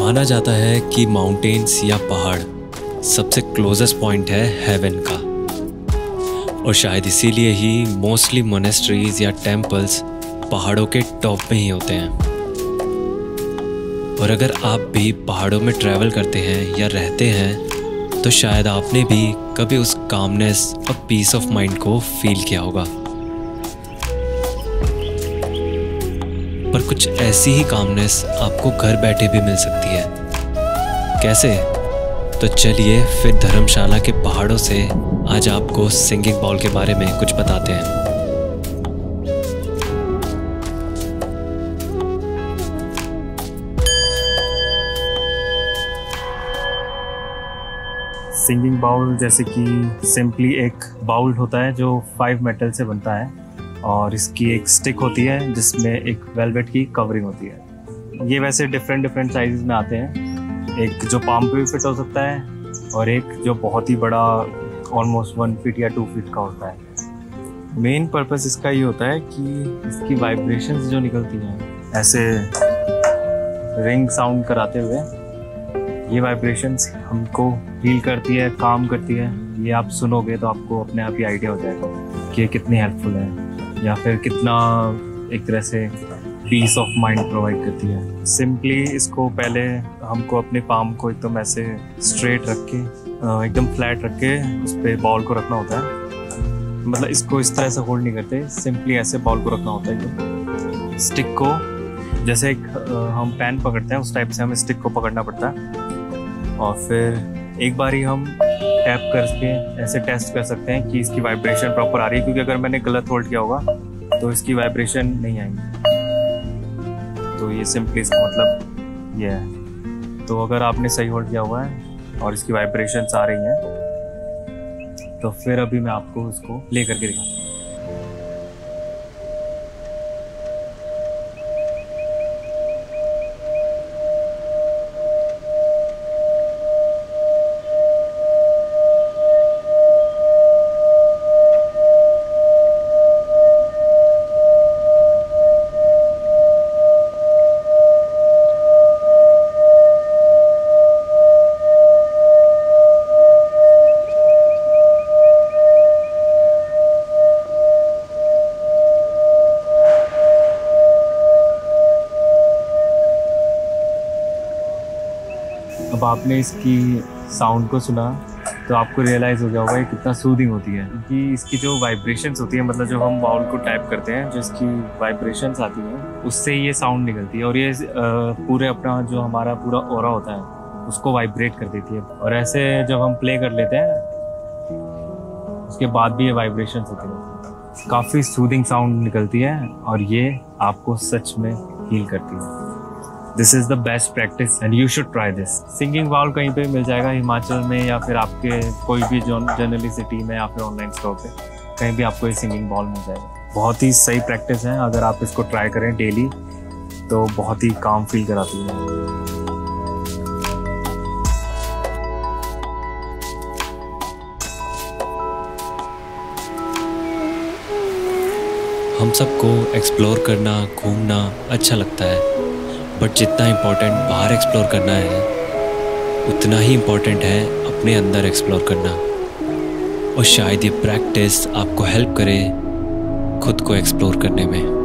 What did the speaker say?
माना जाता है कि माउंटेन्स या पहाड़ सबसे क्लोजेस्ट पॉइंट है हेवन का, और शायद इसीलिए ही मोस्टली मोनेस्ट्रीज या टेम्पल्स पहाड़ों के टॉप में ही होते हैं। और अगर आप भी पहाड़ों में ट्रैवल करते हैं या रहते हैं तो शायद आपने भी कभी उस कामनेस और पीस ऑफ माइंड को फील किया होगा। पर कुछ ऐसी ही कामनेस आपको घर बैठे भी मिल सकती है। कैसे? तो चलिए फिर धर्मशाला के पहाड़ों से आज आपको सिंगिंग बाउल के बारे में कुछ बताते हैं। सिंगिंग बाउल जैसे कि सिंपली एक बाउल होता है जो 5 मेटल से बनता है और इसकी एक स्टिक होती है जिसमें एक वेलवेट की कवरिंग होती है। ये वैसे डिफरेंट साइज़ में आते हैं, एक जो पाम पे भी फिट हो सकता है और एक जो बहुत ही बड़ा ऑलमोस्ट 1 फीट या 2 फीट का होता है। मेन पर्पस इसका ये होता है कि इसकी वाइब्रेशंस जो निकलती हैं ऐसे रिंग साउंड कराते हुए, ये वाइब्रेशंस हमको फील करती है, काम करती है। ये आप सुनोगे तो आपको अपने आप ही आइडिया हो जाएगा कि ये कितनी हेल्पफुल है या फिर कितना एक तरह से पीस ऑफ माइंड प्रोवाइड करती है। सिंपली इसको पहले हमको अपने पाम को एकदम ऐसे स्ट्रेट रख के, एकदम फ्लैट रख के उस पर बॉल को रखना होता है। मतलब इसको इस तरह से होल्ड नहीं करते, सिंपली ऐसे बॉल को रखना होता है एकदम। स्टिक को जैसे एक हम पेन पकड़ते हैं उस टाइप से हमें स्टिक को पकड़ना पड़ता है और फिर एक बार ही हम टैप करके ऐसे टेस्ट कर सकते हैं कि इसकी वाइब्रेशन प्रॉपर आ रही है, क्योंकि अगर मैंने गलत होल्ड किया होगा तो इसकी वाइब्रेशन नहीं आएगी। तो ये सिंपली इसका मतलब ये है। तो अगर आपने सही होल्ड किया हुआ है और इसकी वाइब्रेशंस आ रही हैं तो फिर अभी मैं आपको इसको प्ले करके दिखाता हूँ। अब आपने इसकी साउंड को सुना तो आपको रियलाइज़ हो गया होगा ये कितना सूदिंग होती है, क्योंकि इसकी जो वाइब्रेशंस होती है, मतलब जब हम बाउल को टैप करते हैं जो इसकी वाइब्रेशंस आती हैं उससे ये साउंड निकलती है और ये पूरे अपना जो हमारा पूरा ऑरा होता है उसको वाइब्रेट कर देती है। और ऐसे जब हम प्ले कर लेते हैं उसके बाद भी ये वाइब्रेशंस होती है, काफ़ी सूदिंग साउंड निकलती है और ये आपको सच में हील करती है। This is the best practice and you should try this. Singing bowl कहीं पे मिल जाएगा, हिमाचल में या फिर आपके कोई भी जनरली सिटी में या फिर ऑनलाइन स्टोर पे कहीं भी आपको ये सिंगिंग बाउल मिल जाएगा। बहुत ही सही प्रैक्टिस है, अगर आप इसको ट्राई करें डेली तो बहुत ही काम फील कराती है। हम सबको एक्सप्लोर करना, घूमना अच्छा लगता है, बट जितना इम्पोर्टेंट बाहर एक्सप्लोर करना है उतना ही इम्पोर्टेंट है अपने अंदर एक्सप्लोर करना। और शायद ये प्रैक्टिस आपको हेल्प करे खुद को एक्सप्लोर करने में।